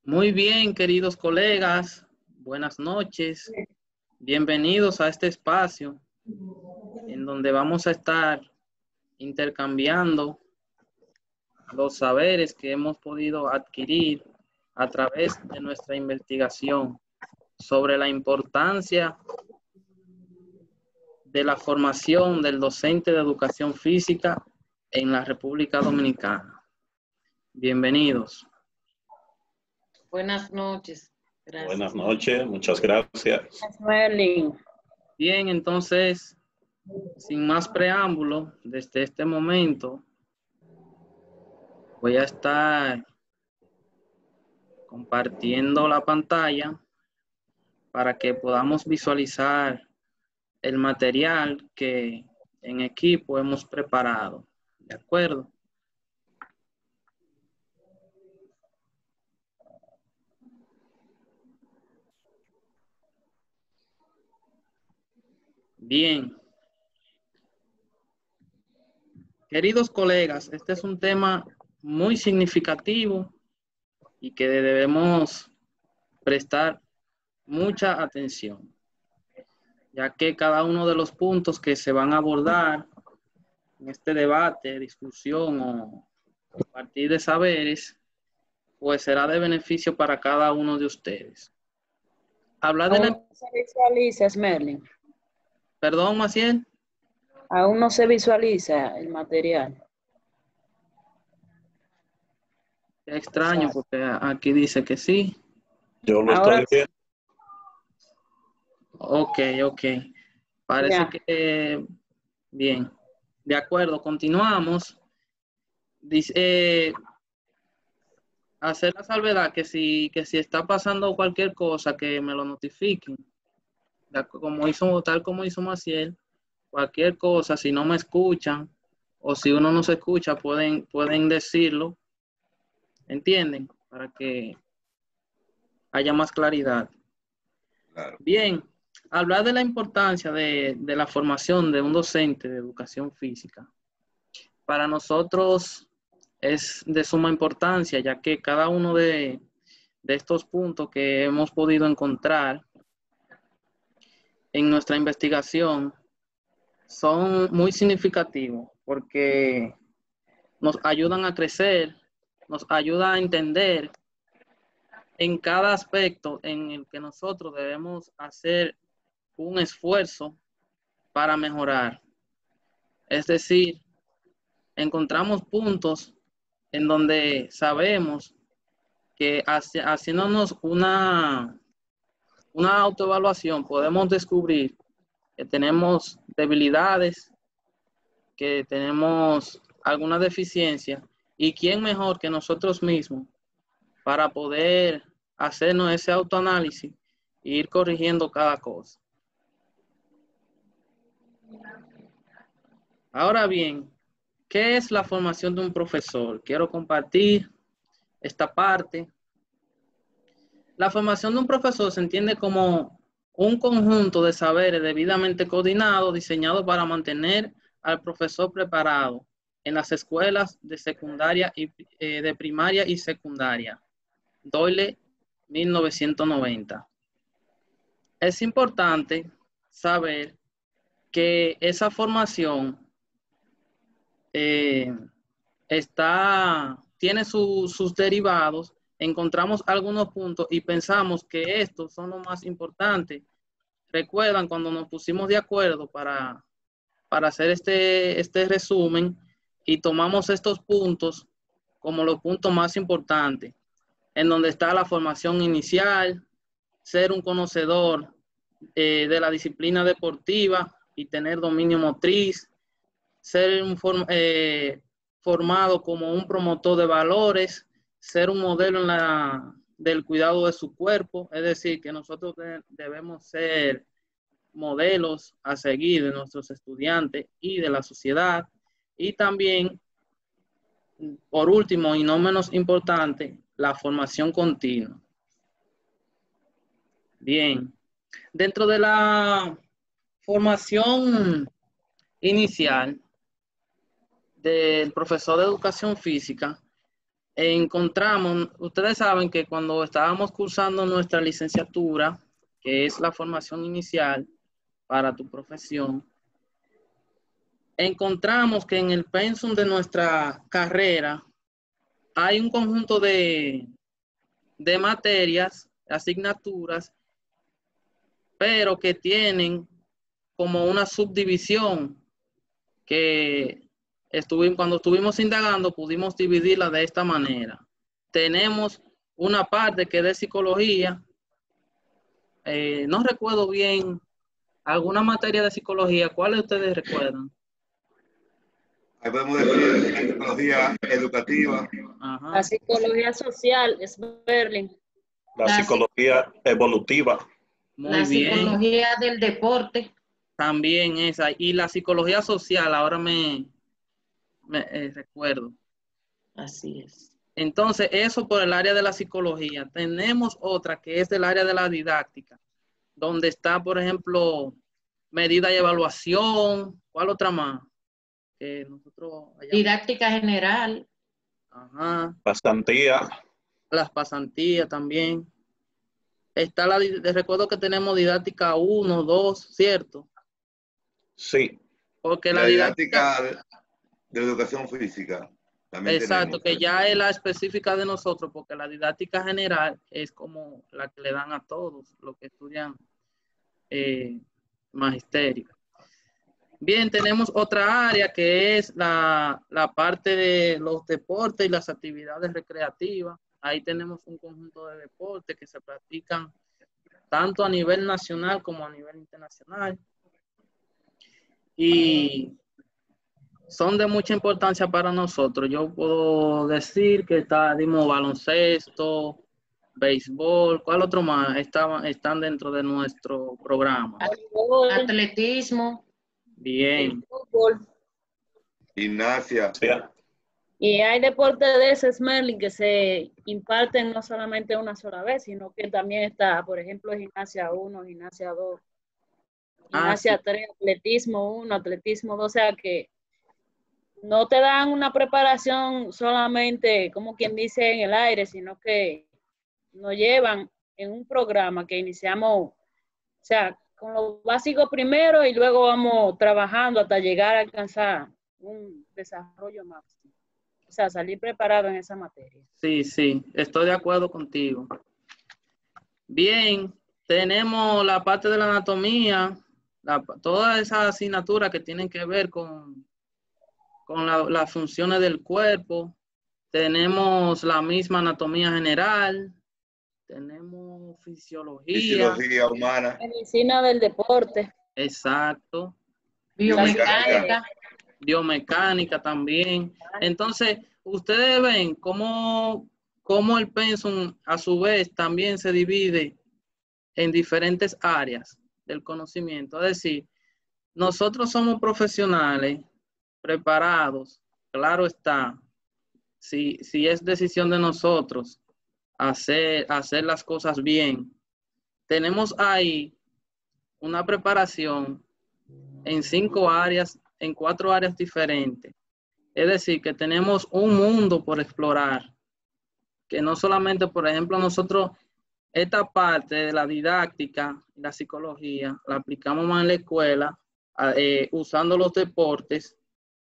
Muy bien, queridos colegas, buenas noches. Bienvenidos a este espacio en donde vamos a estar intercambiando los saberes que hemos podido adquirir a través de nuestra investigación sobre la importancia de la formación del docente de educación física en la República Dominicana. Bienvenidos. Buenas noches. Gracias. Buenas noches, muchas gracias. Bien, entonces, sin más preámbulo, desde este momento voy a estar compartiendo la pantalla para que podamos visualizar el material que en equipo hemos preparado. ¿De acuerdo? Bien. Queridos colegas, este es un tema muy significativo y que debemos prestar mucha atención, ya que cada uno de los puntos que se van a abordar en este debate, discusión o compartir de saberes, pues será de beneficio para cada uno de ustedes. Hablar de Aún no se visualiza, Smerling. Perdón, Maciel. Aún no se visualiza el material. Qué extraño, porque aquí dice que sí. Yo lo Ahora estoy viendo. Ok. Parece ya. que bien. De acuerdo, continuamos. Dice, hacer la salvedad que si está pasando cualquier cosa, que me lo notifiquen. Tal como hizo Maciel, cualquier cosa, si no me escuchan o si uno no se escucha, pueden decirlo. ¿Entienden? Para que haya más claridad. Claro. Bien, hablar de la importancia de la formación de un docente de educación física. Para nosotros es de suma importancia, ya que cada uno de estos puntos que hemos podido encontrar en nuestra investigación son muy significativos porque nos ayudan a crecer, nos ayuda a entender en cada aspecto en el que nosotros debemos hacer un esfuerzo para mejorar. Es decir, encontramos puntos en donde sabemos que haciéndonos una autoevaluación podemos descubrir que tenemos debilidades, que tenemos alguna deficiencia, y quién mejor que nosotros mismos para poder hacernos ese autoanálisis e ir corrigiendo cada cosa. Ahora bien, ¿qué es la formación de un profesor? Quiero compartir esta parte. La formación de un profesor se entiende como un conjunto de saberes debidamente coordinados, diseñados para mantener al profesor preparado en las escuelas de secundaria y de primaria y secundaria. Doyle, 1990. Es importante saber que esa formación tiene sus derivados. Encontramos algunos puntos y pensamos que estos son los más importantes. Recuerdan cuando nos pusimos de acuerdo para hacer este resumen y tomamos estos puntos como los puntos más importantes, en donde está la formación inicial, ser un conocedor de la disciplina deportiva y tener dominio motriz, ser formado como un promotor de valores, ser un modelo del cuidado de su cuerpo, es decir, que nosotros debemos ser modelos a seguir de nuestros estudiantes y de la sociedad. Y también, por último y no menos importante, la formación continua. Bien, dentro de la formación inicial del profesor de educación física, encontramos, ustedes saben que cuando estábamos cursando nuestra licenciatura, que es la formación inicial para tu profesión, encontramos que en el pensum de nuestra carrera hay un conjunto de materias, asignaturas, pero que tienen como una subdivisión que cuando estuvimos indagando pudimos dividirla de esta manera. Tenemos una parte que es de psicología, no recuerdo bien, alguna materia de psicología, ¿cuáles ustedes recuerdan? Ahí podemos decir la psicología educativa. Ajá. La psicología social es Berlin. La psicología evolutiva. Muy la bien. psicología del deporte. También esa. Y la psicología social, ahora me recuerdo. Así es. Entonces, eso por el área de la psicología. Tenemos otra que es del área de la didáctica, donde está, por ejemplo, medida y evaluación. ¿Cuál otra más? Que nosotros Didáctica general. Ajá. Pasantía. Las pasantías también. Está recuerdo que tenemos didáctica 1, 2, ¿cierto? Sí. Porque La didáctica de educación física. También exacto, tenemos. que ya es la específica de nosotros, porque la didáctica general es como la que le dan a todos los que estudian magisterio. Bien, tenemos otra área que es la parte de los deportes y las actividades recreativas. Ahí tenemos un conjunto de deportes que se practican tanto a nivel nacional como a nivel internacional. Y son de mucha importancia para nosotros. Yo puedo decir que dimos baloncesto, béisbol, ¿cuál otro más? Están dentro de nuestro programa. Atletismo. Bien. Fútbol. Gimnasia. Sí. Y hay deportes de ese Smerling que se imparten no solamente una sola vez, sino que también está, por ejemplo, gimnasia 1, gimnasia 2, gimnasia 3, atletismo 1, atletismo 2, o sea que no te dan una preparación solamente, como quien dice, en el aire, sino que nos llevan en un programa que iniciamos, o sea, con lo básico primero y luego vamos trabajando hasta llegar a alcanzar un desarrollo máximo. O sea, salir preparado en esa materia. Sí, sí, estoy de acuerdo contigo. Bien, tenemos la parte de la anatomía, todas esas asignaturas que tienen que ver con las funciones del cuerpo. Tenemos la misma anatomía general, tenemos Fisiología humana. Medicina del deporte. Exacto. Biomecánica. Biomecánica también. Entonces, ustedes ven cómo el pensum a su vez también se divide en diferentes áreas del conocimiento. Es decir, nosotros somos profesionales preparados, claro está, si es decisión de nosotros hacer las cosas bien. Tenemos ahí una preparación en 5 áreas, en 4 áreas diferentes. Es decir, que tenemos un mundo por explorar, que no solamente, por ejemplo, nosotros, esta parte de la didáctica, la psicología, la aplicamos más en la escuela, usando los deportes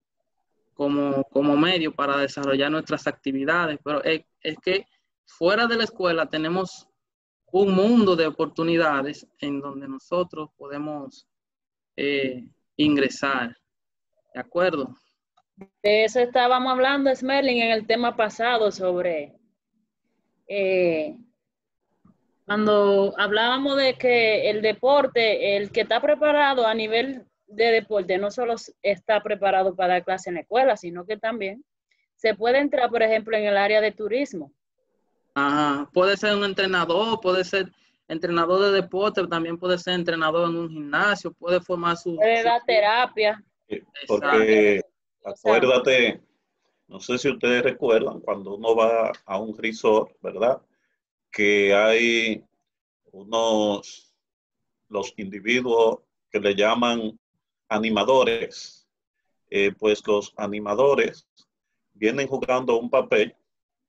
como medio para desarrollar nuestras actividades, pero es que fuera de la escuela tenemos un mundo de oportunidades en donde nosotros podemos ingresar. ¿De acuerdo? De eso estábamos hablando, Smerling, en el tema pasado sobre cuando hablábamos de que el deporte, el que está preparado a nivel de deporte, no solo está preparado para dar clase en la escuela, sino que también se puede entrar, por ejemplo, en el área de turismo. Ajá. Puede ser un entrenador, puede ser entrenador de deporte, también puede ser entrenador en un gimnasio, puede formar puede dar terapia. Porque acuérdate, no sé si ustedes recuerdan, cuando uno va a un resort, ¿verdad? Que hay los individuos que le llaman animadores. Pues los animadores vienen jugando un papel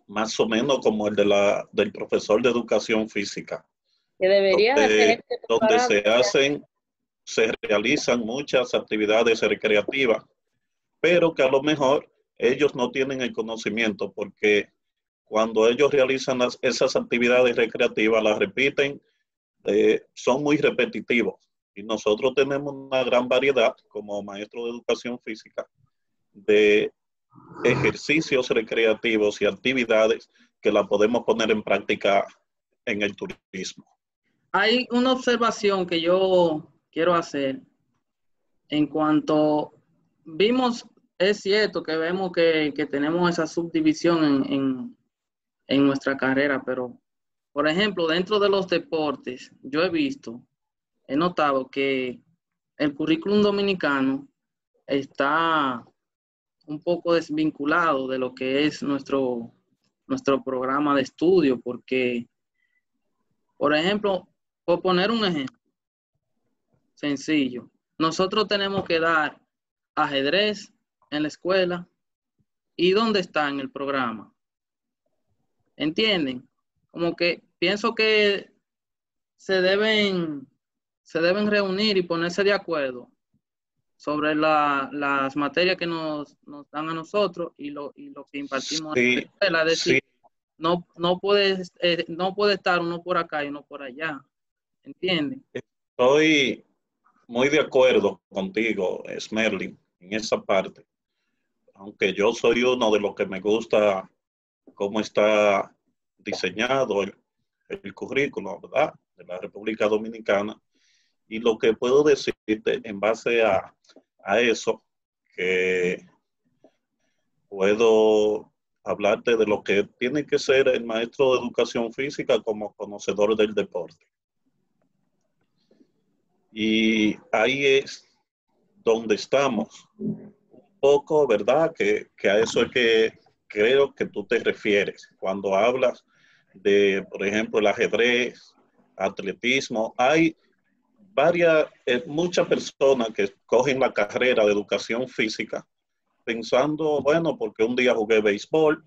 más o menos como el del profesor de educación física, Que debería de tener que donde prepararlo. se realizan muchas actividades recreativas, pero que a lo mejor ellos no tienen el conocimiento, porque cuando ellos realizan esas actividades recreativas, las repiten, son muy repetitivos. Y nosotros tenemos una gran variedad, como maestro de educación física, de ejercicios recreativos y actividades que la podemos poner en práctica en el turismo. Hay una observación que yo quiero hacer en cuanto vimos, es cierto que vemos que tenemos esa subdivisión en nuestra carrera, pero, por ejemplo, dentro de los deportes, yo he notado que el currículum dominicano está un poco desvinculado de lo que es nuestro programa de estudio, porque, por ejemplo, por poner un ejemplo sencillo, nosotros tenemos que dar ajedrez en la escuela y ¿dónde está en el programa? ¿Entienden? Como que pienso que se deben reunir y ponerse de acuerdo sobre las materias que nos dan a nosotros y lo que impartimos en la Sí, escuela. Es sí, decir, no puede estar uno por acá y uno por allá. ¿Entienden? estoy muy de acuerdo contigo, Smerlin, en esa parte. Aunque yo soy uno de los que me gusta cómo está diseñado el currículo, ¿verdad? De la República Dominicana. Y lo que puedo decirte en base a eso, que puedo hablarte de lo que tiene que ser el maestro de educación física como conocedor del deporte. Y ahí es donde estamos. Un poco, ¿verdad? Que a eso es que creo que tú te refieres. Cuando hablas de, por ejemplo, el ajedrez, atletismo, hay muchas personas que cogen la carrera de educación física pensando, bueno, porque un día jugué béisbol,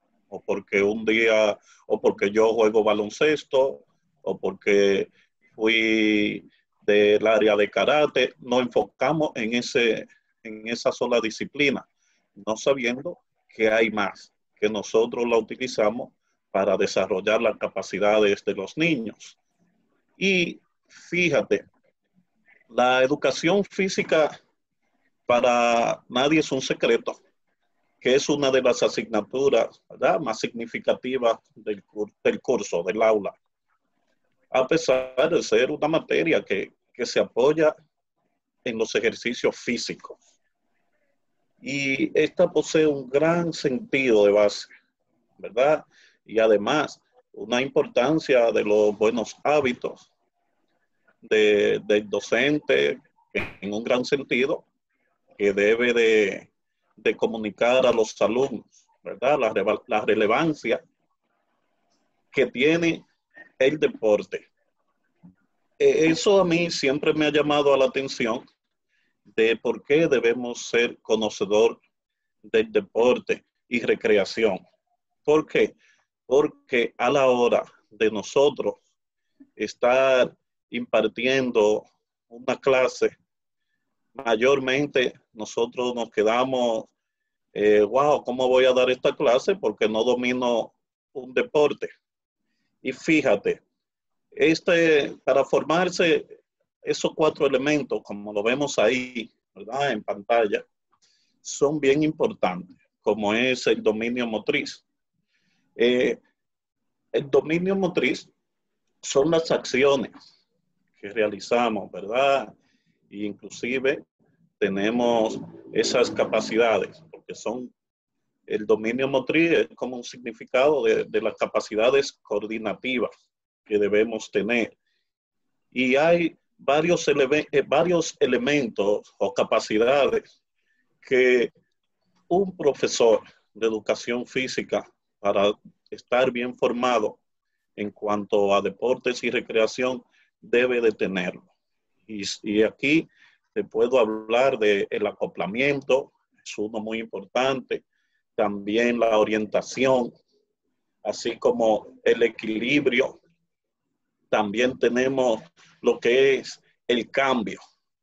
o porque yo juego baloncesto, o porque fui del área de karate. Nos enfocamos en esa sola disciplina, no sabiendo que hay más, que nosotros la utilizamos para desarrollar las capacidades de los niños. Y fíjate, la educación física para nadie es un secreto, que es una de las asignaturas, ¿verdad?, más significativas del curso, del aula, a pesar de ser una materia que se apoya en los ejercicios físicos. Y esta posee un gran sentido de base, ¿verdad? Y además, una importancia de los buenos hábitos del docente en un gran sentido, que debe de comunicar a los alumnos, ¿verdad? La relevancia que tiene el deporte. Eso a mí siempre me ha llamado a la atención de por qué debemos ser conocedor del deporte y recreación. ¿Por qué? Porque a la hora de nosotros estar impartiendo una clase, mayormente nosotros nos quedamos, wow, ¿cómo voy a dar esta clase? Porque no domino un deporte. Y fíjate, para formarse esos 4 elementos, como lo vemos ahí, ¿verdad?, en pantalla, son bien importantes, como es el dominio motriz. El dominio motriz son las acciones que realizamos, ¿verdad? E inclusive tenemos esas capacidades, porque el dominio motriz es como un significado de las capacidades coordinativas que debemos tener. Y hay varios elementos o capacidades que un profesor de educación física, para estar bien formado en cuanto a deportes y recreación, debe de tenerlo. Y aquí te puedo hablar del acoplamiento, es uno muy importante, también la orientación, así como el equilibrio. También tenemos lo que es el cambio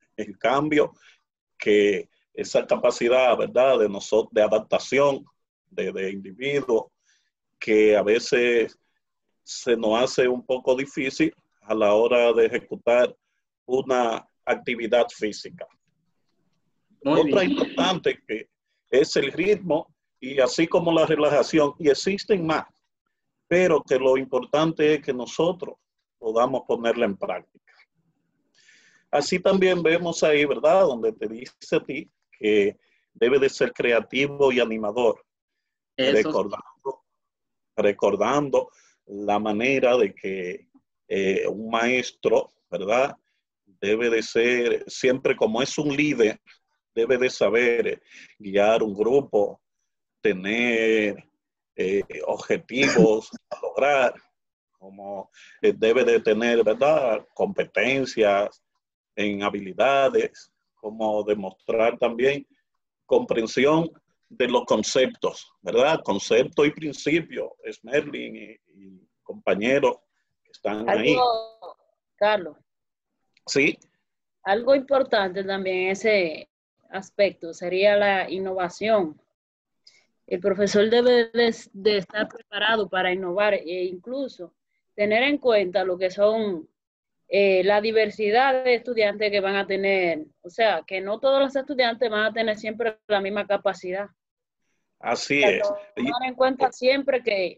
que esa capacidad, ¿verdad?, de nosotros, de adaptación de individuos, que a veces se nos hace un poco difícil a la hora de ejecutar una actividad física. Muy Otra bien. importante que es el ritmo y así como la relajación, y existen más, pero que lo importante es que nosotros podamos ponerla en práctica. Así también vemos ahí, ¿verdad?, donde te dice a ti que debe de ser creativo y animador, Eso recordando la manera de que un maestro, ¿verdad?, debe de ser, siempre como es un líder, debe de saber guiar un grupo, tener objetivos a lograr, como debe de tener, ¿verdad?, competencias en habilidades, como demostrar también comprensión de los conceptos, ¿verdad? Concepto y principio, Smerling y compañeros que están ahí. Algo, Carlos, Sí, algo importante también en ese aspecto sería la innovación. El profesor debe de estar preparado para innovar e incluso tener en cuenta lo que son la diversidad de estudiantes que van a tener. O sea, que no todos los estudiantes van a tener siempre la misma capacidad. así es. Tomar en cuenta siempre que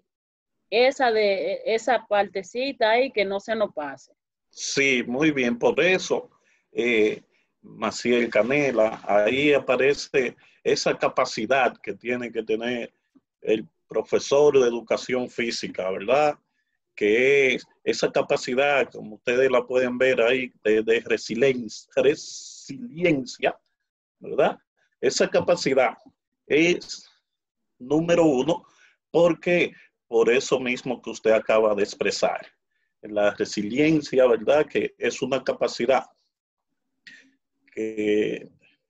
esa partecita ahí que no se nos pase. Sí, muy bien. Por eso, Maciel Canela, ahí aparece esa capacidad que tiene que tener el profesor de educación física, ¿verdad? Que es esa capacidad, como ustedes la pueden ver ahí, de resiliencia, ¿verdad? Esa capacidad es número uno, porque por eso mismo que usted acaba de expresar. La resiliencia, ¿verdad?, que es una capacidad que,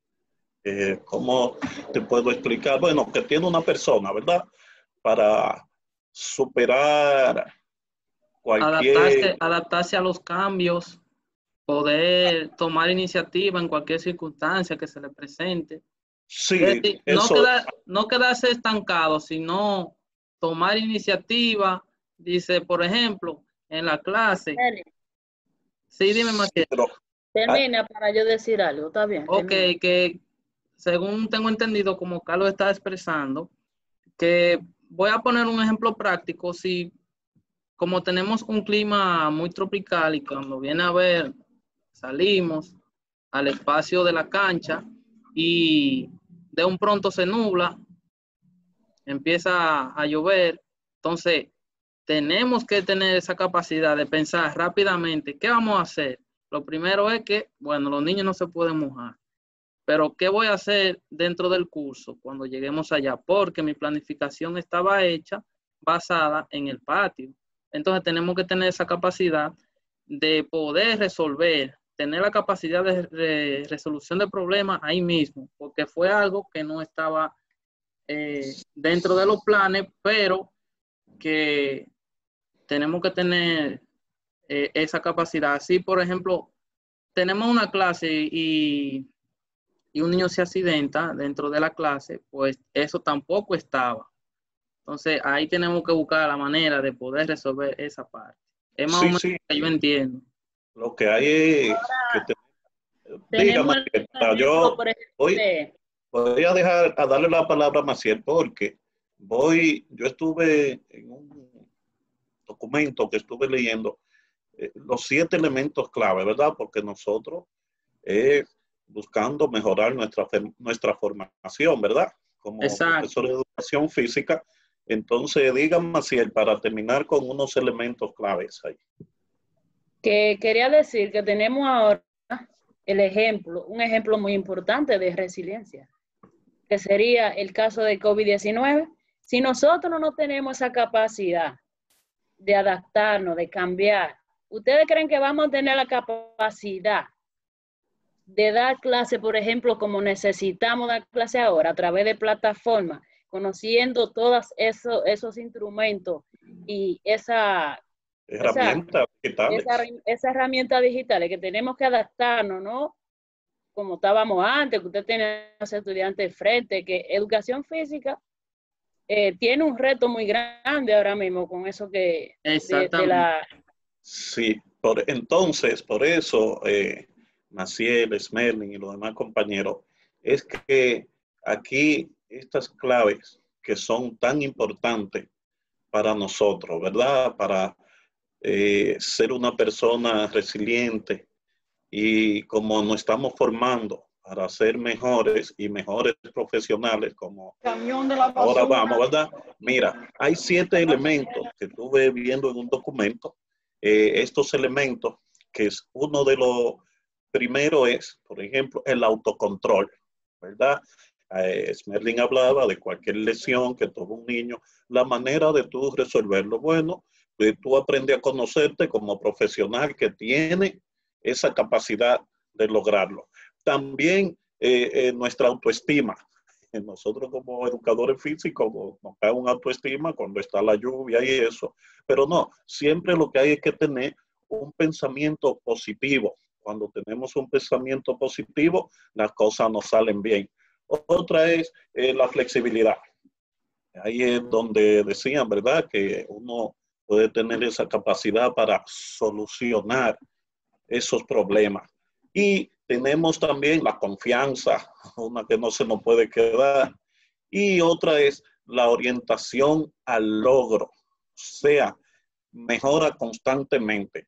¿cómo te puedo explicar? Bueno, que tiene una persona, ¿verdad?, para superar cualquier... adaptarse a los cambios, poder tomar iniciativa en cualquier circunstancia que se le presente. Es Sí, decir, eso, no quedarse estancado, sino tomar iniciativa. Dice, por ejemplo, en la clase. Sí, dime, Maciel. pero, Termina para yo decir algo, ¿está bien? Ok, Termina. que según tengo entendido, como Carlos está expresando, que voy a poner un ejemplo práctico. Si como tenemos un clima muy tropical y cuando viene a ver, salimos al espacio de la cancha y de un pronto se nubla, empieza a llover, entonces tenemos que tener esa capacidad de pensar rápidamente, ¿qué vamos a hacer? Lo primero es que, bueno, los niños no se pueden mojar, pero ¿qué voy a hacer dentro del curso cuando lleguemos allá? Porque mi planificación estaba hecha basada en el patio. Entonces tenemos que tener esa capacidad de poder resolver, tener la capacidad de resolución de problemas ahí mismo, porque fue algo que no estaba dentro de los planes, pero que tenemos que tener esa capacidad. Así, por ejemplo, tenemos una clase y un niño se accidenta dentro de la clase, pues eso tampoco estaba. Entonces, ahí tenemos que buscar la manera de poder resolver esa parte. Es más o sí, menos sí, que yo entiendo. lo que hay es que Tenemos dígame, el para ejemplo, yo por ejemplo, voy, voy a dejar a darle la palabra a Maciel porque yo estuve en un documento que estuve leyendo los 7 elementos clave, ¿verdad? Porque nosotros buscando mejorar nuestra formación, ¿verdad? Como Exacto. profesor de educación física. Entonces, dígame, Maciel, para terminar con unos elementos claves ahí. que quería decir que tenemos ahora un ejemplo muy importante de resiliencia, que sería el caso de COVID-19. Si nosotros no tenemos esa capacidad de adaptarnos, de cambiar, ¿ustedes creen que vamos a tener la capacidad de dar clase, por ejemplo, como necesitamos dar clase ahora, a través de plataformas, conociendo todos esos instrumentos y Herramientas digitales. esa herramienta digital que tenemos que adaptarnos, ¿no? Como estábamos antes, que usted tiene a los estudiantes de frente, que educación física tiene un reto muy grande ahora mismo con eso que Exactamente. Sí, entonces, por eso, Maciel, Smerling y los demás compañeros, es que aquí estas claves que son tan importantes para nosotros, ¿verdad? Para ser una persona resiliente y como nos estamos formando para ser mejores y mejores profesionales, como ahora vamos, ¿verdad? Mira, hay 7 elementos que estuve viendo en un documento. Estos elementos, que es uno de los primeros es, por ejemplo, el autocontrol, ¿verdad? Smerling hablaba de cualquier lesión que tuvo un niño, la manera de tú resolverlo. Bueno, tú aprendes a conocerte como profesional que tiene esa capacidad de lograrlo. También nuestra autoestima. Nosotros como educadores físicos nos cae una autoestima cuando está la lluvia y eso, pero no, siempre lo que hay es que tener un pensamiento positivo. Cuando tenemos un pensamiento positivo, las cosas nos salen bien. Otra es la flexibilidad. Ahí es donde decían, ¿verdad?, que uno puede tener esa capacidad para solucionar esos problemas. Y tenemos también la confianza, una que no se nos puede quedar. Y otra es la orientación al logro, o sea, mejora constantemente.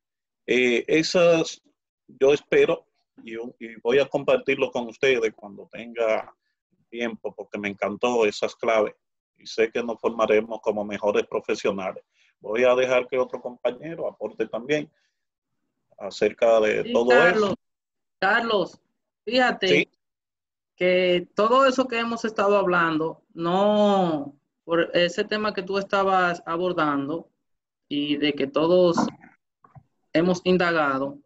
Esas yo espero y voy a compartirlo con ustedes cuando tenga tiempo, porque me encantó esas claves y sé que nos formaremos como mejores profesionales. Voy a dejar que otro compañero aporte también acerca de Sí, todo eso. Carlos, fíjate Sí, que todo eso que hemos estado hablando, no, por ese tema que tú estabas abordando y de que todos hemos indagado,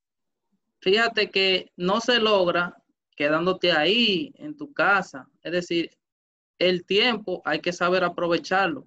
fíjate que no se logra quedándote ahí en tu casa. Es decir, el tiempo hay que saber aprovecharlo.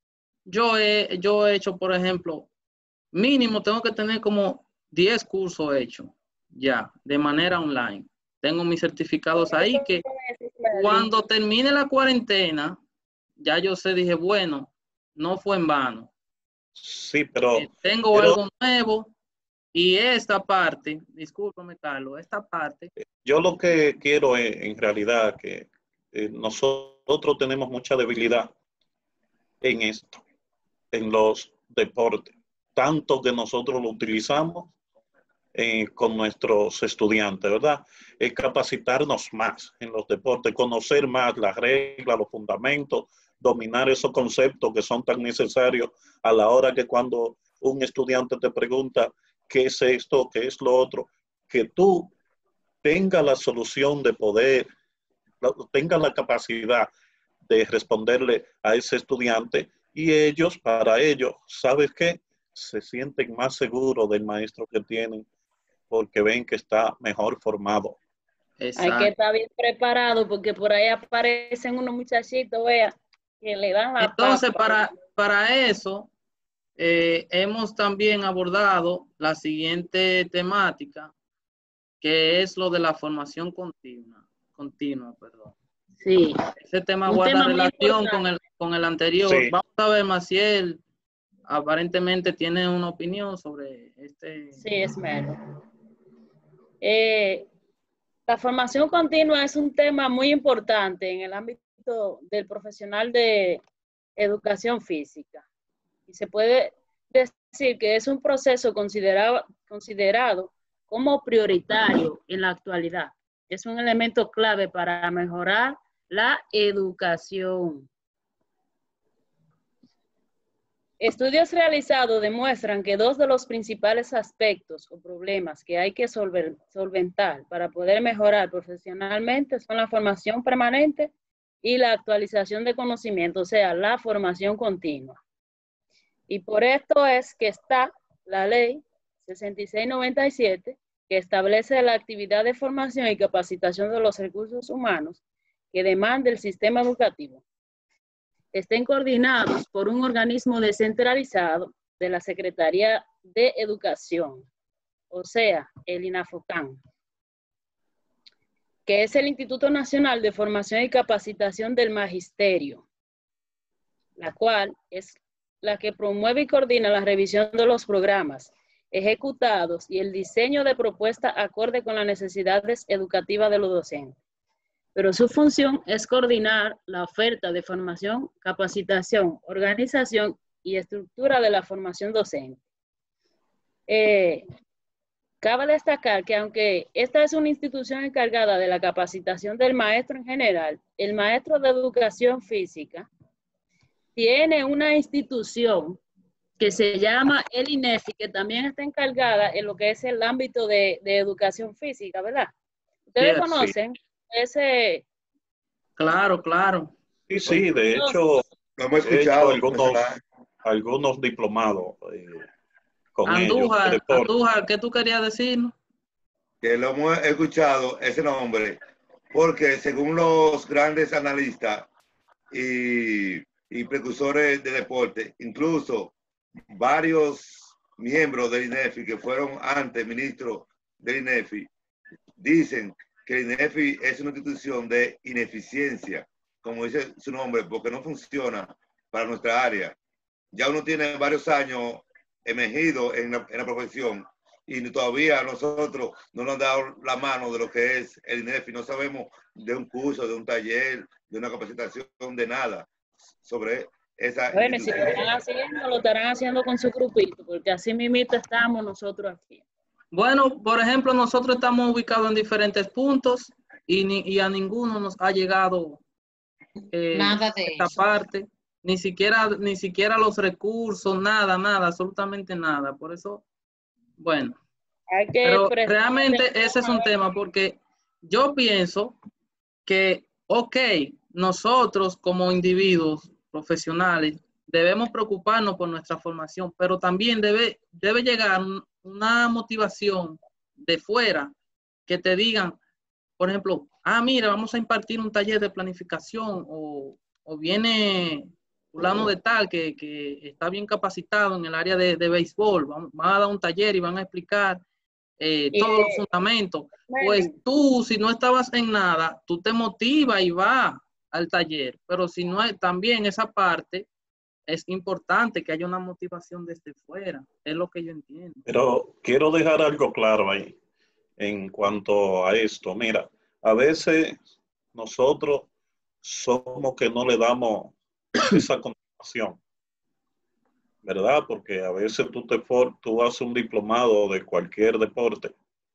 Yo he hecho, por ejemplo, mínimo tengo que tener como 10 cursos hechos ya, de manera online. Tengo mis certificados ahí que cuando termine la cuarentena, ya yo sé, dije, bueno, no fue en vano. sí, Tengo algo nuevo y esta parte, discúlpame, Carlos, esta parte. yo lo que quiero en realidad que nosotros tenemos mucha debilidad en esto, en los deportes, tanto que nosotros lo utilizamos con nuestros estudiantes, ¿verdad? Es capacitarnos más en los deportes, conocer más las reglas, los fundamentos, dominar esos conceptos que son tan necesarios a la hora que cuando un estudiante te pregunta qué es esto, qué es lo otro, que tú tengas la solución de poder, tengas la capacidad de responderle a ese estudiante y ellos, para ellos, ¿sabes qué? Se sienten más seguros del maestro que tienen porque ven que está mejor formado. Hay que estar bien preparado porque por ahí aparecen unos muchachitos, vea, que le dan la Entonces, papa. para eso, hemos también abordado la siguiente temática, que es lo de la formación continua, perdón. Sí. Ese tema Un guarda tema muy relación importante. con el anterior. Sí. Vamos a ver, Maciel, aparentemente tiene una opinión sobre este. Sí, es mero. La formación continua es un tema muy importante en el ámbito del profesional de educación física. Y se puede decir que es un proceso considerado como prioritario en la actualidad. Es un elemento clave para mejorar la educación. Estudios realizados demuestran que 2 de los principales aspectos o problemas que hay que solventar para poder mejorar profesionalmente son la formación permanente y la actualización de conocimiento, o sea, la formación continua. Y por esto es que está la ley 6697, que establece la actividad de formación y capacitación de los recursos humanos que demanda el sistema educativo. estén coordinados por un organismo descentralizado de la Secretaría de Educación, o sea, el INAFOCAN, que es el Instituto Nacional de Formación y Capacitación del Magisterio, la cual es la que promueve y coordina la revisión de los programas ejecutados y el diseño de propuestas acorde con las necesidades educativas de los docentes. Pero su función es coordinar la oferta de formación, capacitación, organización y estructura de la formación docente. Cabe destacar que aunque esta es una institución encargada de la capacitación del maestro en general, el maestro de educación física tiene una institución que se llama el INEFI, que también está encargada en lo que es el ámbito de educación física, ¿verdad? ¿Ustedes Sí, conocen ese? claro, claro. Sí, sí, de hecho, Lo hemos he hecho escuchado. algunos diplomados con ellos de deporte. Andújar, ¿qué tú querías decir? Que lo hemos escuchado ese nombre, porque según los grandes analistas y precursores de deporte, incluso varios miembros del INEFI que fueron antes ministros del INEFI, dicen que el INEFI es una institución de ineficiencia, como dice su nombre, porque no funciona para nuestra área. Ya uno tiene varios años emergido en la profesión y todavía nosotros no nos han dado la mano de lo que es el INEFI. No sabemos de un curso, de un taller, de una capacitación, de nada sobre esa Bueno, y si lo institución. estarán haciendo con su grupito, porque así mismito estamos nosotros aquí. Bueno, por ejemplo, nosotros estamos ubicados en diferentes puntos y a ninguno nos ha llegado Nada de esta eso. parte, ni siquiera los recursos, nada, absolutamente nada. Por eso, bueno, Hay que pero prestar realmente atención ese es a un ver. tema porque yo pienso que, ok, nosotros como individuos profesionales debemos preocuparnos por nuestra formación, pero también debe llegar una motivación de fuera que te digan, por ejemplo, mira, vamos a impartir un taller de planificación o viene fulano de tal que está bien capacitado en el área de béisbol, van a dar un taller y van a explicar todos los fundamentos. Pues tú, si no estabas en nada, tú te motivas y vas al taller, pero si no hay, también esa parte es importante que haya una motivación desde fuera, es lo que yo entiendo. Pero quiero dejar algo claro ahí en cuanto a esto. Mira, a veces nosotros somos que no le damos esa continuación, ¿verdad? Porque a veces tú haces un diplomado de cualquier deporte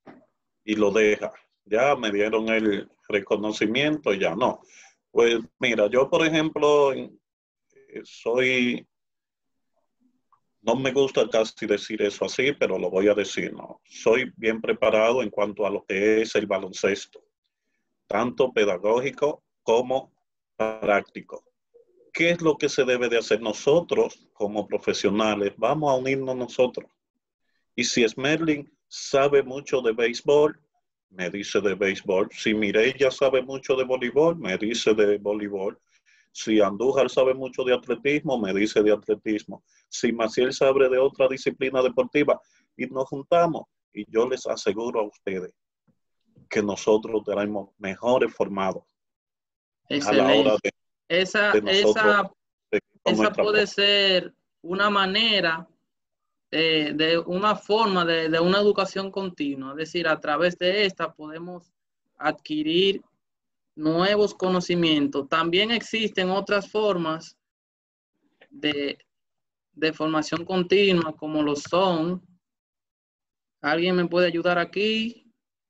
y lo dejas. Ya me dieron el reconocimiento y ya no. Pues mira, yo por ejemplo no me gusta casi decir eso así, pero lo voy a decir, ¿no? Soy bien preparado en cuanto a lo que es el baloncesto, tanto pedagógico como práctico. ¿Qué es lo que se debe de hacer nosotros como profesionales? Vamos a unirnos nosotros. Y si Smerling sabe mucho de béisbol, me dice de béisbol. Si Mireya sabe mucho de voleibol, me dice de voleibol. Si Andújar sabe mucho de atletismo, me dice de atletismo. Si Maciel sabe de otra disciplina deportiva, y nos juntamos, y yo les aseguro a ustedes que nosotros tenemos mejores formados. Excelente. A la hora de esa puede ser una manera, de una forma de una educación continua. Es decir, a través de esta podemos adquirir nuevos conocimientos. También existen otras formas de formación continua, como lo son. ¿Alguien me puede ayudar aquí?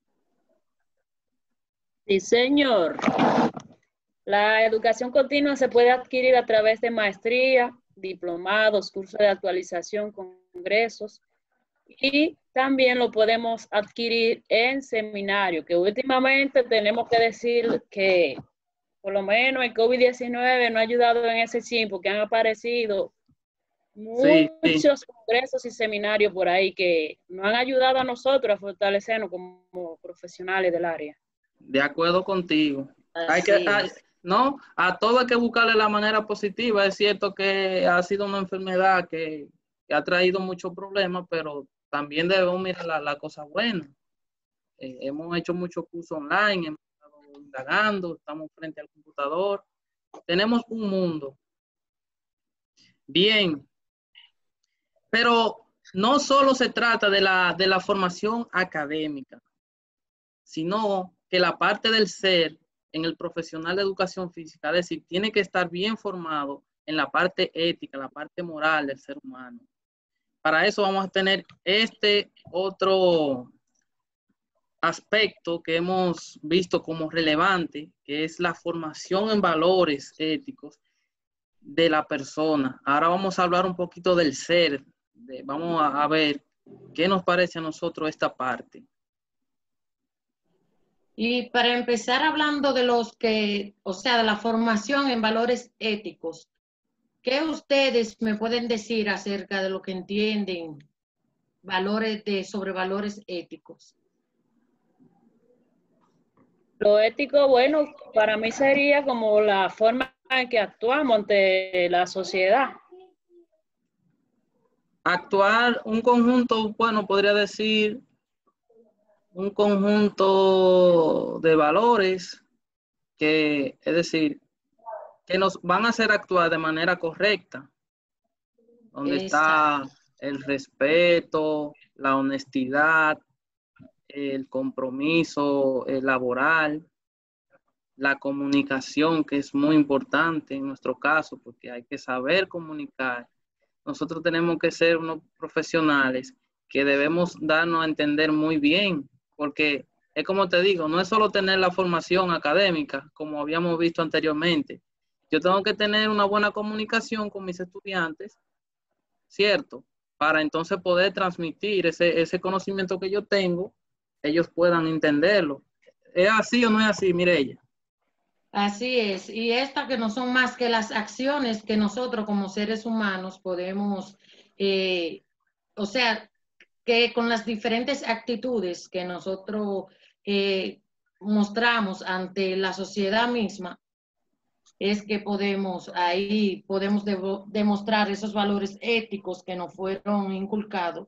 Sí, señor. La educación continua se puede adquirir a través de maestría, diplomados, cursos de actualización, congresos, y también lo podemos adquirir en seminario, que últimamente tenemos que decir que por lo menos el COVID-19 no ha ayudado en ese tiempo, que han aparecido muchos congresos y seminarios por ahí que nos han ayudado a nosotros a fortalecernos como profesionales del área. De acuerdo contigo. ¿no? A todo hay que buscarle la manera positiva. Es cierto que ha sido una enfermedad que ha traído muchos problemas, pero también debemos mirar la cosa buena. Hemos hecho muchos cursos online, hemos estado indagando, estamos frente al computador. Tenemos un mundo. Bien, pero no solo se trata de la formación académica, sino que la parte del ser en el profesional de educación física, es decir, tiene que estar bien formado en la parte ética, la parte moral del ser humano. Para eso vamos a tener este otro aspecto que hemos visto como relevante, que es la formación en valores éticos de la persona. Ahora vamos a hablar un poquito del ser. Vamos a ver qué nos parece a nosotros esta parte. Y para empezar hablando de los que, o sea, de la formación en valores éticos, ¿qué ustedes me pueden decir acerca de lo que entienden sobre valores éticos? Lo ético, bueno, para mí sería como la forma en que actuamos ante la sociedad. Actuar un conjunto, bueno, podría decir un conjunto de valores que, es decir, que nos van a hacer actuar de manera correcta, donde está el respeto, la honestidad, el compromiso laboral, la comunicación, que es muy importante en nuestro caso, porque hay que saber comunicar. Nosotros tenemos que ser unos profesionales que debemos darnos a entender muy bien, porque es como te digo, no es solo tener la formación académica, como habíamos visto anteriormente. Yo tengo que tener una buena comunicación con mis estudiantes, ¿cierto? Para entonces poder transmitir ese conocimiento que yo tengo, ellos puedan entenderlo. ¿Es así o no es así, Mireya? Así es, y esta que no son más que las acciones que nosotros como seres humanos podemos, o sea, que con las diferentes actitudes que nosotros mostramos ante la sociedad misma, es que podemos demostrar esos valores éticos que nos fueron inculcados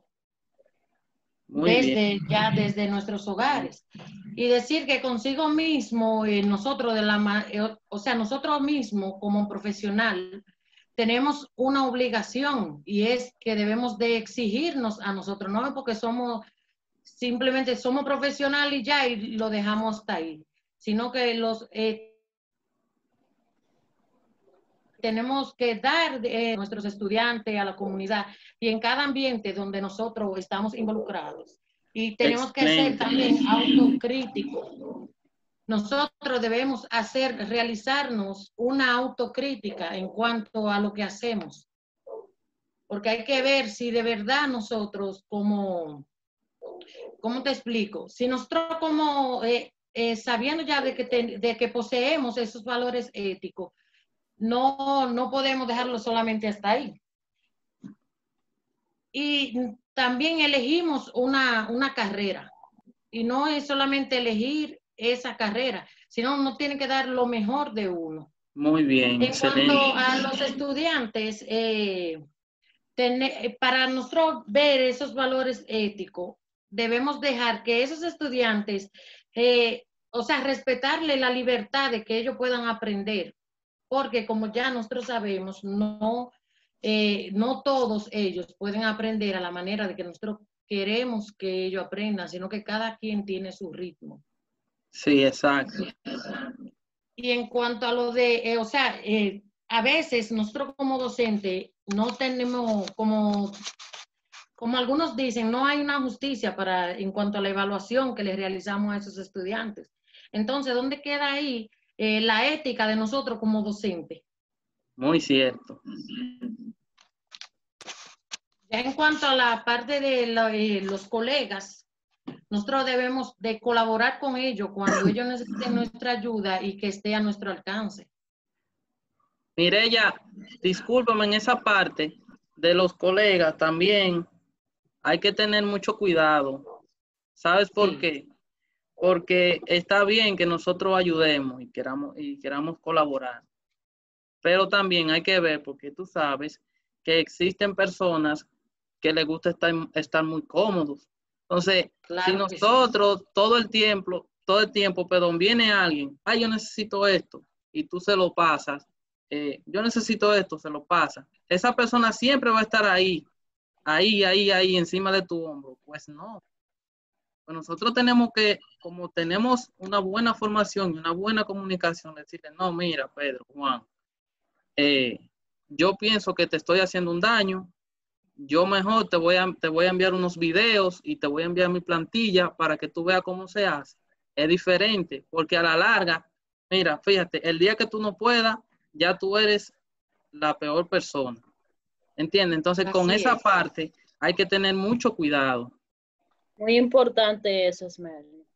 desde nuestros hogares. Y decir que consigo mismo, nosotros mismos como profesional, tenemos una obligación y es que debemos de exigirnos a nosotros, no porque simplemente somos profesionales y ya y lo dejamos hasta ahí, sino que tenemos que dar a nuestros estudiantes, a la comunidad y en cada ambiente donde nosotros estamos involucrados. Y tenemos que ser también autocríticos. Nosotros debemos realizarnos una autocrítica en cuanto a lo que hacemos. Porque hay que ver si de verdad nosotros ¿cómo te explico? Si nosotros sabiendo ya de que poseemos esos valores éticos, no podemos dejarlo solamente hasta ahí. Y también elegimos una carrera. Y no es solamente elegir esa carrera, sino uno tiene que dar lo mejor de uno. Muy bien, en excelente. Cuanto a los estudiantes, para nosotros ver esos valores éticos, debemos dejar que esos estudiantes, respetarle la libertad de que ellos puedan aprender. Porque como ya nosotros sabemos, no todos ellos pueden aprender a la manera de que nosotros queremos que ellos aprendan, sino que cada quien tiene su ritmo. Sí, exacto. Y en cuanto a lo de, a veces nosotros como docentes no tenemos, como algunos dicen, no hay una justicia en cuanto a la evaluación que le realizamos a esos estudiantes. Entonces, ¿dónde queda ahí la ética de nosotros como docentes? Muy cierto. Ya en cuanto a la parte de los colegas, nosotros debemos de colaborar con ellos cuando ellos necesiten nuestra ayuda y que esté a nuestro alcance. Mireya, discúlpame, en esa parte de los colegas también hay que tener mucho cuidado. ¿Sabes por qué? porque está bien que nosotros ayudemos y queramos colaborar, pero también hay que ver, porque tú sabes que existen personas que les gusta estar muy cómodos. Entonces, Claro si que nosotros todo el tiempo, perdón, viene alguien, ay, yo necesito esto, y tú se lo pasas, yo necesito esto, se lo pasa. Esa persona siempre va a estar ahí, encima de tu hombro. Pues no. Pues nosotros tenemos que, como tenemos una buena formación y una buena comunicación, decirle, no, mira, Pedro, Juan, yo pienso que te estoy haciendo un daño, yo mejor te voy a enviar unos videos y te voy a enviar mi plantilla para que tú veas cómo se hace. Es diferente, porque a la larga, mira, fíjate, el día que tú no puedas, ya tú eres la peor persona. ¿Entiendes? Entonces, con así esa es. parte hay que tener mucho cuidado. Muy importante eso, Esmeralda.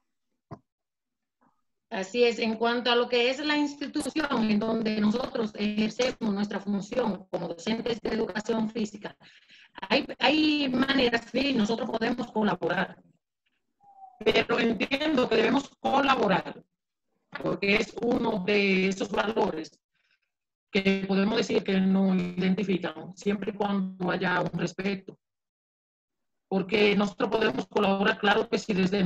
Así es, en cuanto a lo que es la institución en donde nosotros ejercemos nuestra función como docentes de educación física, hay maneras que nosotros podemos colaborar, pero entiendo que debemos colaborar, porque es uno de esos valores que podemos decir que nos identifican, siempre y cuando haya un respeto. Porque nosotros podemos colaborar, claro que sí, desde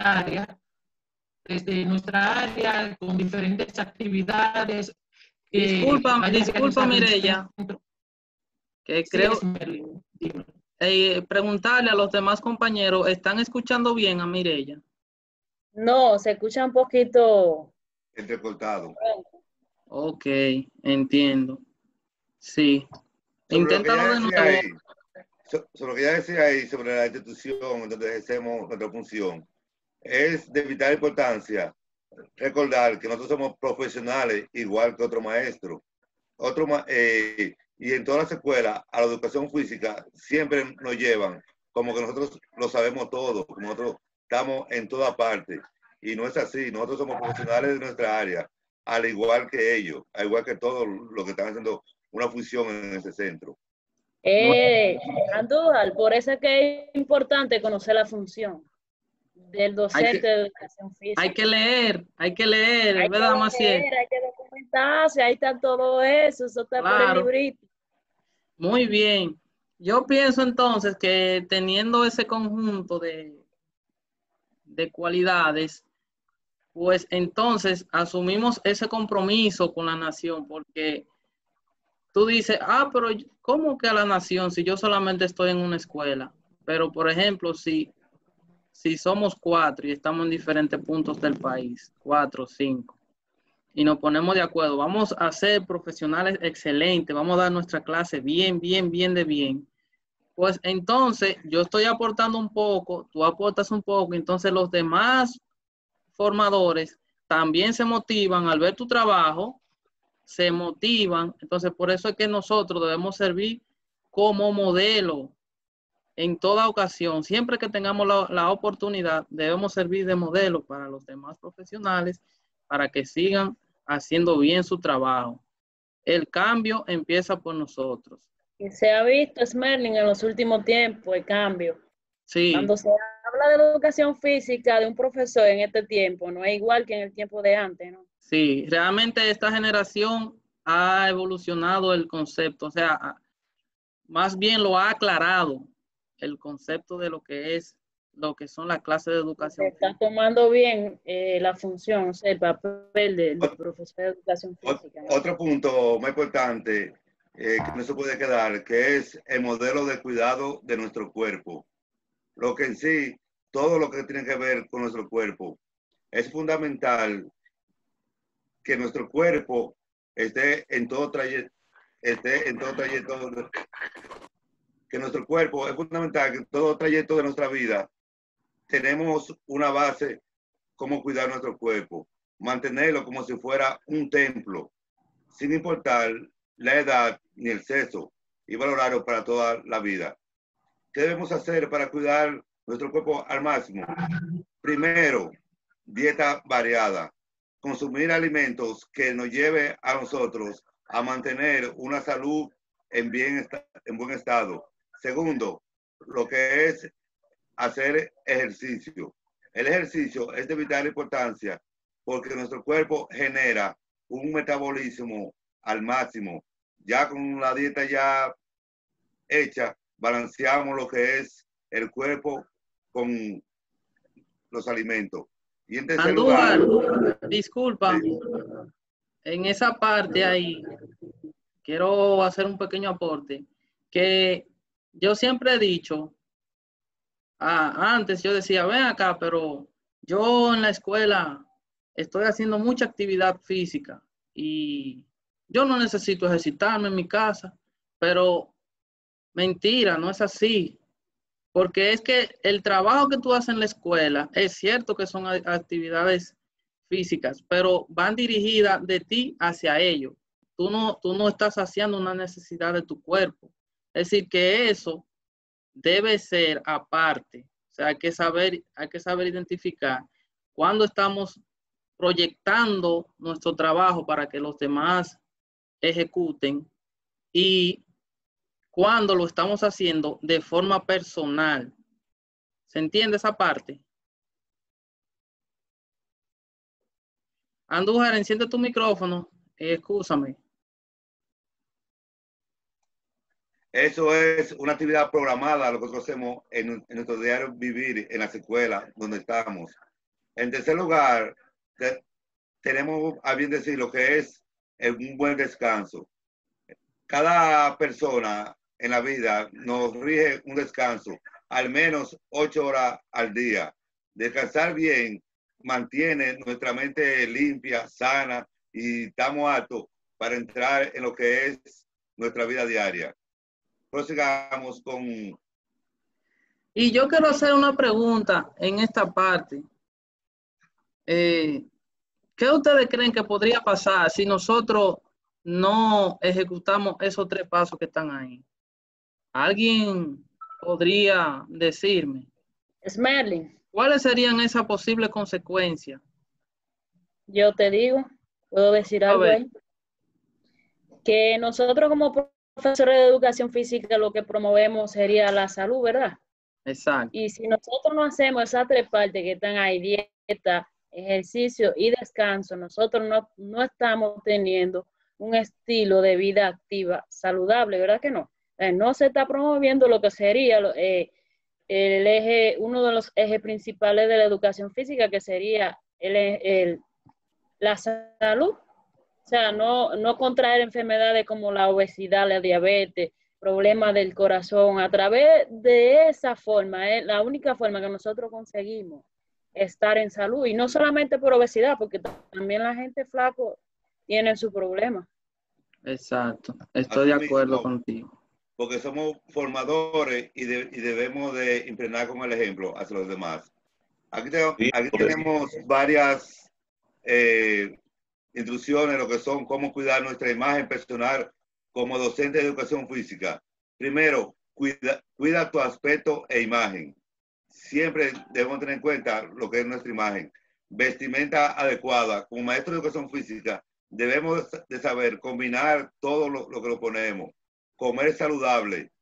nuestra área, con diferentes actividades. Disculpa, Mireya, que Sí, creo, es Merlin. preguntarle a los demás compañeros, ¿están escuchando bien a Mireya? No, se escucha un poquito. Entrecortado. Ok, entiendo. Sí. Sobre lo que Inténtalo ya de decía nuevo. ahí, sobre lo que ya decía ahí, sobre la institución donde ejercemos nuestra función, es de vital importancia recordar que nosotros somos profesionales igual que otro maestro. Y en todas las escuelas, a la educación física, siempre nos llevan como que nosotros lo sabemos todo, como nosotros estamos en toda parte. Y no es así, nosotros somos profesionales de nuestra área, al igual que ellos, al igual que todos los que están haciendo una función en ese centro. Andújar, por eso es que es importante conocer la función del Hay docente que, de educación física. hay que leer, Hay que ¿verdad, Maciel? leer, hay que documentarse, ahí está todo eso está por el Claro, librito. muy bien. Yo pienso entonces que teniendo ese conjunto de cualidades, pues entonces asumimos ese compromiso con la nación, porque tú dices, pero ¿cómo que a la nación si yo solamente estoy en una escuela? Pero, por ejemplo, si somos 4 y estamos en diferentes puntos del país, 4 o 5, y nos ponemos de acuerdo, vamos a ser profesionales excelentes, vamos a dar nuestra clase bien, bien, bien de bien, pues entonces yo estoy aportando un poco, tú aportas un poco, entonces los demás formadores también se motivan al ver tu trabajo, se motivan, entonces por eso es que nosotros debemos servir como modelo en toda ocasión, siempre que tengamos la oportunidad, debemos servir de modelo para los demás profesionales, para que sigan haciendo bien su trabajo. El cambio empieza por nosotros. Y se ha visto, Smerling, en los últimos tiempos, el cambio. Sí, Cuando se habla de la educación física de un profesor en este tiempo, no es igual que en el tiempo de antes, ¿no? sí, realmente esta generación ha evolucionado el concepto, o sea, más bien lo ha aclarado el concepto de lo que son las clases de Se educación está física. tomando bien la función, o sea, el papel del profesor de educación física, ¿no? Otro punto muy importante que no se puede quedar, que es el modelo de cuidado de nuestro cuerpo. Lo que en sí, todo lo que tiene que ver con nuestro cuerpo, es fundamental que nuestro cuerpo esté en todo trayecto, que nuestro cuerpo es fundamental que en todo trayecto de nuestra vida tenemos una base cómo cuidar nuestro cuerpo, mantenerlo como si fuera un templo, sin importar la edad ni el sexo, y valorarlo para toda la vida. ¿Qué debemos hacer para cuidar nuestro cuerpo al máximo? Primero, dieta variada. Consumir alimentos que nos lleve a nosotros a mantener una salud en buen estado. Segundo, lo que es hacer ejercicio. El ejercicio es de vital importancia porque nuestro cuerpo genera un metabolismo al máximo. Ya con la dieta ya hecha, balanceamos lo que es el cuerpo con los alimentos. Y en tercer Andújar, lugar, disculpa, en esa parte ahí, quiero hacer un pequeño aporte, que yo siempre he dicho, antes yo decía, ven acá, pero yo en la escuela estoy haciendo mucha actividad física y yo no necesito ejercitarme en mi casa, pero mentira, no es así. Porque es que el trabajo que tú haces en la escuela, es cierto que son actividades físicas, pero van dirigidas de ti hacia ellos. Tú no estás haciendo una necesidad de tu cuerpo. Es decir, que eso debe ser aparte. O sea, hay que saber identificar cuando estamos proyectando nuestro trabajo para que los demás ejecuten y cuando lo estamos haciendo de forma personal. ¿Se entiende esa parte? Andújar, enciende tu micrófono. Excúsame. eso es una actividad programada, lo que nosotros hacemos en nuestro diario vivir en las escuelas donde estamos. En tercer lugar, tenemos a bien decir lo que es un buen descanso. Cada persona en la vida nos rige un descanso, al menos 8 horas al día. Descansar bien mantiene nuestra mente limpia, sana y estamos aptos para entrar en lo que es nuestra vida diaria. Prosigamos con... Y yo quiero hacer una pregunta en esta parte. ¿Qué ustedes creen que podría pasar si nosotros no ejecutamos esos 3 pasos que están ahí? ¿Alguien podría decirme Smerling, cuáles serían esas posibles consecuencias? yo te digo, puedo decir A algo ver. ahí. Que nosotros como profesores de educación física lo que promovemos sería la salud, ¿verdad? Exacto. Y si nosotros no hacemos esas 3 partes que están ahí, dieta, ejercicio y descanso, nosotros no estamos teniendo un estilo de vida activa saludable, ¿verdad que no? No se está promoviendo lo que sería el eje, uno de los ejes principales de la educación física, que sería la salud. O sea, no contraer enfermedades como la obesidad, la diabetes, problemas del corazón. A través de esa forma, es la única forma que nosotros conseguimos estar en salud. Y no solamente por obesidad, porque también la gente flaco tiene su problema. Exacto. Estoy de acuerdo contigo. Porque somos formadores y debemos de impregnar con el ejemplo hacia los demás. Aquí tenemos varias instrucciones, lo que son cómo cuidar nuestra imagen personal como docente de educación física. Primero, cuida tu aspecto e imagen. Siempre debemos tener en cuenta lo que es nuestra imagen. Vestimenta adecuada. Como maestro de educación física, debemos de saber combinar todo lo que lo ponemos. Comer saludable.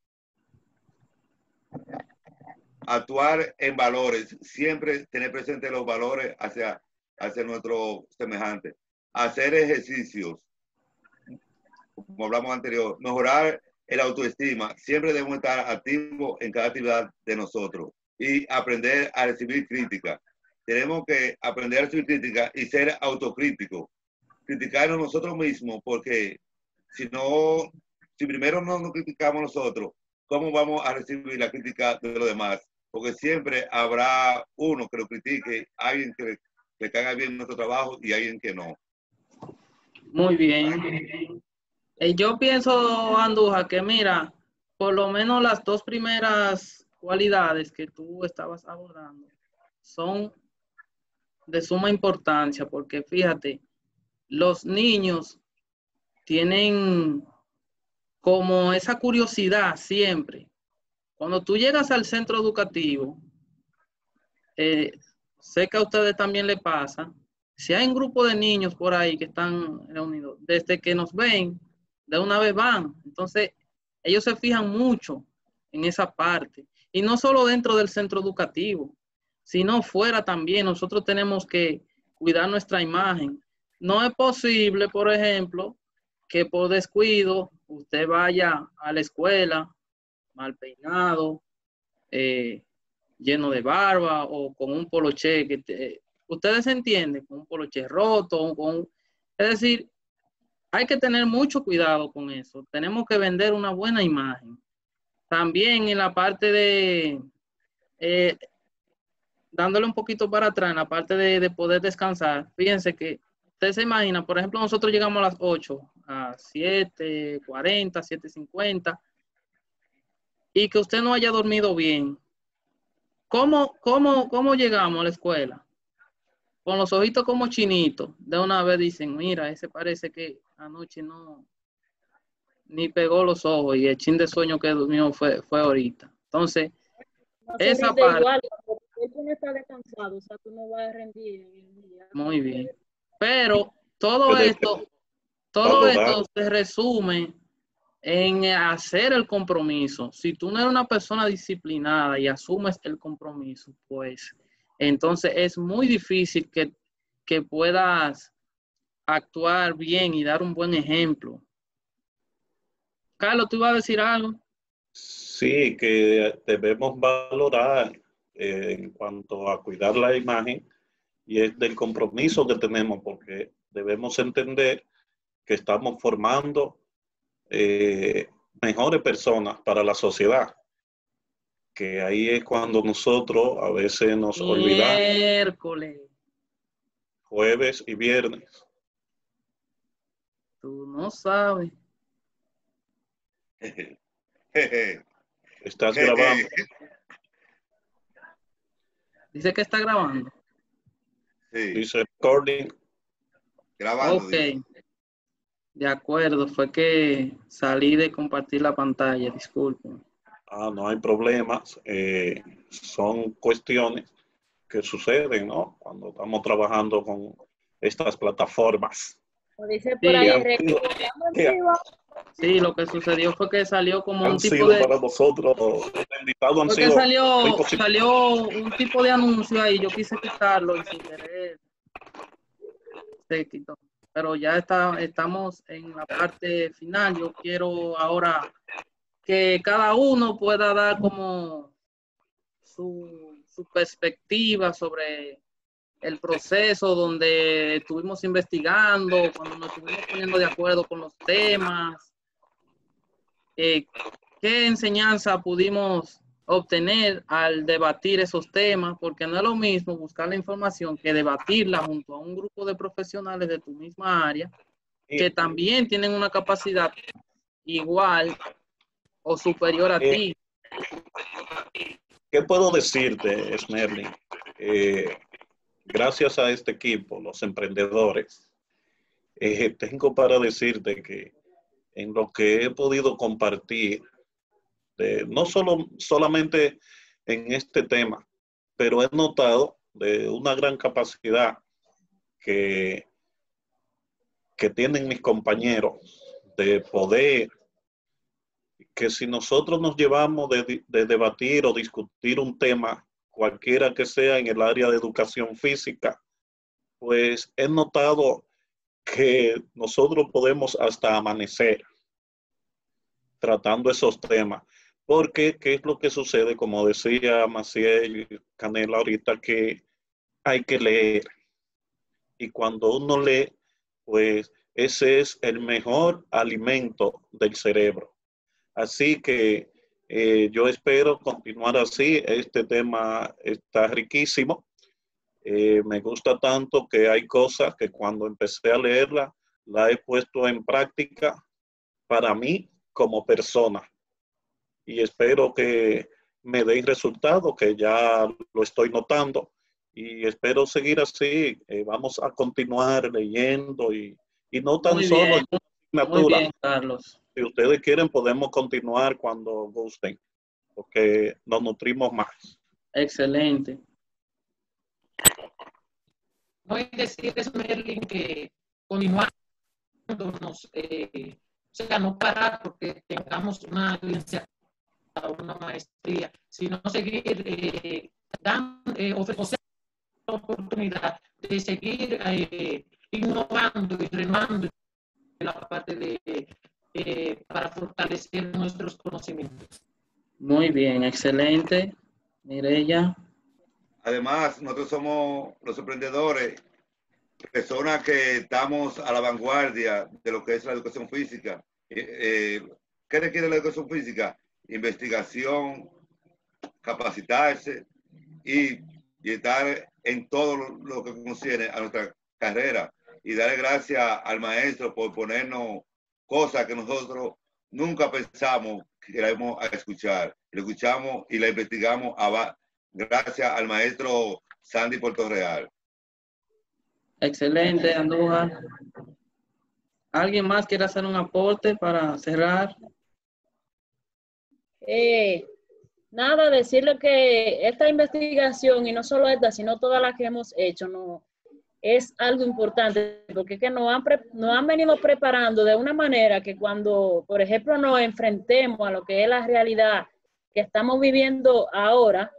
Actuar en valores. Siempre tener presente los valores hacia nuestro semejante. Hacer ejercicios, como hablamos anterior, mejorar el autoestima. Siempre debemos estar activos en cada actividad de nosotros y aprender a recibir crítica. Tenemos que aprender a recibir crítica y ser autocríticos. Criticarnos nosotros mismos, porque si primero no nos criticamos nosotros, ¿cómo vamos a recibir la crítica de los demás? Porque siempre habrá uno que lo critique, alguien que le caiga bien nuestro trabajo y alguien que no. Muy bien. Yo pienso, Andújar, que mira, por lo menos las 2 primeras cualidades que tú estabas abordando son de suma importancia, porque fíjate, los niños tienen como esa curiosidad siempre. Cuando tú llegas al centro educativo, sé que a ustedes también les pasa, si hay un grupo de niños por ahí que están reunidos, desde que nos ven, de una vez van. Entonces, ellos se fijan mucho en esa parte. Y no solo dentro del centro educativo, sino fuera también. Nosotros tenemos que cuidar nuestra imagen. No es posible, por ejemplo, que por descuido usted vaya a la escuela mal peinado, lleno de barba o con un poloché ustedes entienden, con un poloché roto, es decir, hay que tener mucho cuidado con eso. Tenemos que vender una buena imagen. También en la parte de, dándole un poquito para atrás, en la parte de poder descansar, fíjense que usted se imagina, por ejemplo, nosotros llegamos a las 8, a 7:40, 7:50, y que usted no haya dormido bien. ¿Cómo llegamos a la escuela? Con los ojitos como chinitos. De una vez dicen, mira, ese parece que anoche no, ni pegó los ojos y el chin de sueño que durmió fue ahorita. Entonces, No se esa rinde parte. igual, porque tú no estás descansado, o sea, tú no vas a rendir en el día. Muy bien. Pero todo Puede esto valorar. se resume en hacer el compromiso. Si tú no eres una persona disciplinada y asumes el compromiso, pues entonces es muy difícil que puedas actuar bien y dar un buen ejemplo. Carlos, ¿tú ibas a decir algo? Sí, que debemos valorar en cuanto a cuidar la imagen y es del compromiso que tenemos, porque debemos entender que estamos formando mejores personas para la sociedad, que ahí es cuando nosotros a veces nos olvidamos, Miércoles. jueves y viernes. Tú no sabes. Estás grabando. Dice que está grabando. Sí, Dice recording. grabando. Ok. Dice. De acuerdo, fue que salí de compartir la pantalla, disculpen. No hay problemas. Son cuestiones que suceden, ¿no? Cuando estamos trabajando con estas plataformas. Como dice por Sí, ahí, Que sí, lo que sucedió fue que salió como un han tipo sido de... para nosotros, los invitados han Fue que sido muy positivos. salió un tipo de anuncio ahí, yo quise quitarlo y sin querer se quitó. Pero ya estamos en la parte final. Yo quiero ahora que cada uno pueda dar como su perspectiva sobre el proceso donde estuvimos investigando, cuando nos estuvimos poniendo de acuerdo con los temas, qué enseñanza pudimos obtener al debatir esos temas, porque no es lo mismo buscar la información que debatirla junto a un grupo de profesionales de tu misma área, que también tienen una capacidad igual o superior a ti. ¿Qué puedo decirte, Smerling? Gracias a este equipo, los emprendedores, tengo para decirte que en lo que he podido compartir, no solamente en este tema, pero he notado de una gran capacidad que tienen mis compañeros de poder, que si nosotros nos llevamos de debatir o discutir un tema, cualquiera que sea en el área de educación física, pues he notado que nosotros podemos hasta amanecer tratando esos temas. Porque, ¿qué es lo que sucede? Como decía Maciel Canela ahorita, que hay que leer. Y cuando uno lee, pues ese es el mejor alimento del cerebro. Así que yo espero continuar así. Este tema está riquísimo. Me gusta tanto que hay cosas que cuando empecé a leerla, la he puesto en práctica para mí como persona. Y espero que me dé resultado, que ya lo estoy notando. Y espero seguir así. Vamos a continuar leyendo y no tan solo en una asignatura. Muy bien, Carlos. Si ustedes quieren, podemos continuar cuando gusten, porque nos nutrimos más. Excelente. No hay decir eso, Merlin, que continuándonos, o sea, no parar porque tengamos una licenciatura, una maestría, sino seguir dan ofrecer la oportunidad de seguir innovando y remando en la parte de para fortalecer nuestros conocimientos. Muy bien, excelente, Mireya. Además, nosotros somos los emprendedores, personas que estamos a la vanguardia de lo que es la educación física. ¿Qué requiere la educación física? Investigación, capacitarse y estar en todo lo que concierne a nuestra carrera. Y darle gracias al maestro por ponernos cosas que nosotros nunca pensamos que íbamos a escuchar. Lo escuchamos y la investigamos gracias al maestro Sandy Portorreal. Excelente, Andújar. ¿Alguien más quiere hacer un aporte para cerrar? Nada, decirle que esta investigación, y no solo esta, sino todas las que hemos hecho, no, es algo importante, porque es que nos han venido preparando de una manera que cuando, por ejemplo, nos enfrentemos a lo que es la realidad que estamos viviendo ahora.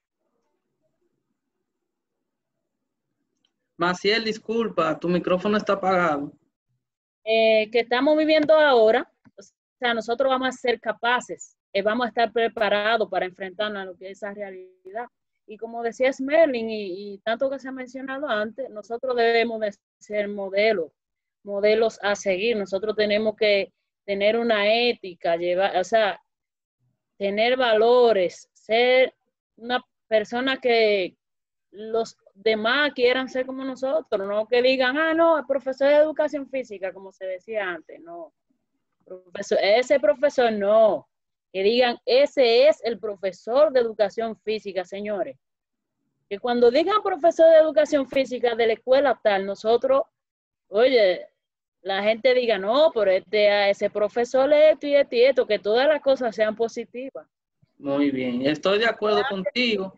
Maciel, disculpa, tu micrófono está apagado. Que estamos viviendo ahora, o sea, nosotros vamos a ser capaces, vamos a estar preparados para enfrentarnos a lo que es esa realidad. Y como decía Smerling, y tanto que se ha mencionado antes, nosotros debemos de ser modelos a seguir. Nosotros tenemos que tener una ética, tener valores, ser una persona que los demás quieran ser como nosotros, no que digan, no, el profesor de educación física, como se decía antes, no. Ese profesor no. Que digan, ese es el profesor de educación física, señores. Que cuando digan profesor de educación física de la escuela tal, nosotros, oye, la gente diga, no, pero ese profesor es esto y esto y esto, que todas las cosas sean positivas. Muy bien, estoy de acuerdo contigo.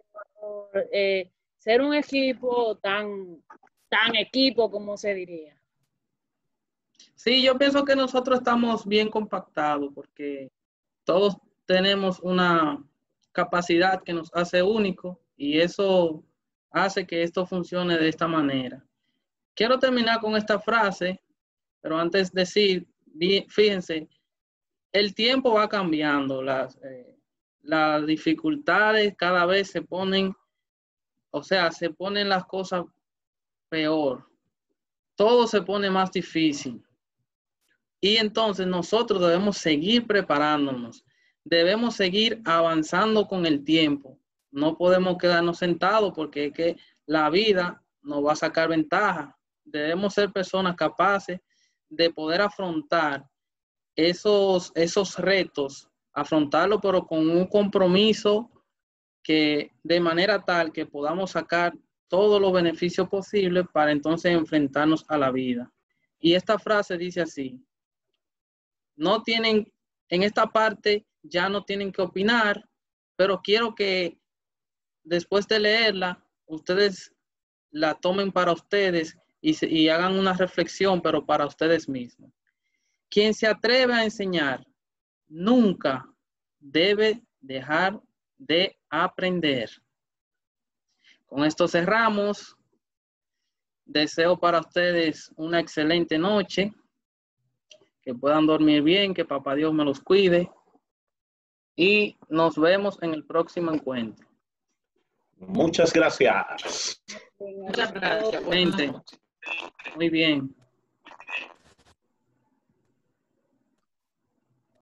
Ser un equipo tan equipo como se diría. Sí, yo pienso que nosotros estamos bien compactados porque todos tenemos una capacidad que nos hace únicos y eso hace que esto funcione de esta manera. Quiero terminar con esta frase, pero antes de decir, fíjense, el tiempo va cambiando, las dificultades cada vez se ponen, o sea, se ponen las cosas peor, todo se pone más difícil. Y entonces nosotros debemos seguir preparándonos, debemos seguir avanzando con el tiempo. No podemos quedarnos sentados porque es que la vida nos va a sacar ventaja. Debemos ser personas capaces de poder afrontar esos retos, afrontarlo pero con un compromiso que de manera tal que podamos sacar todos los beneficios posibles para entonces enfrentarnos a la vida. Y esta frase dice así: no tienen, en esta parte ya no tienen que opinar, pero quiero que después de leerla, ustedes la tomen para ustedes y hagan una reflexión, pero para ustedes mismos. Quien se atreve a enseñar nunca debe dejar de aprender. Con esto cerramos. Deseo para ustedes una excelente noche. Que puedan dormir bien, que Papá Dios me los cuide. Y nos vemos en el próximo encuentro. Muchas gracias. Muchas gracias. Muy bien.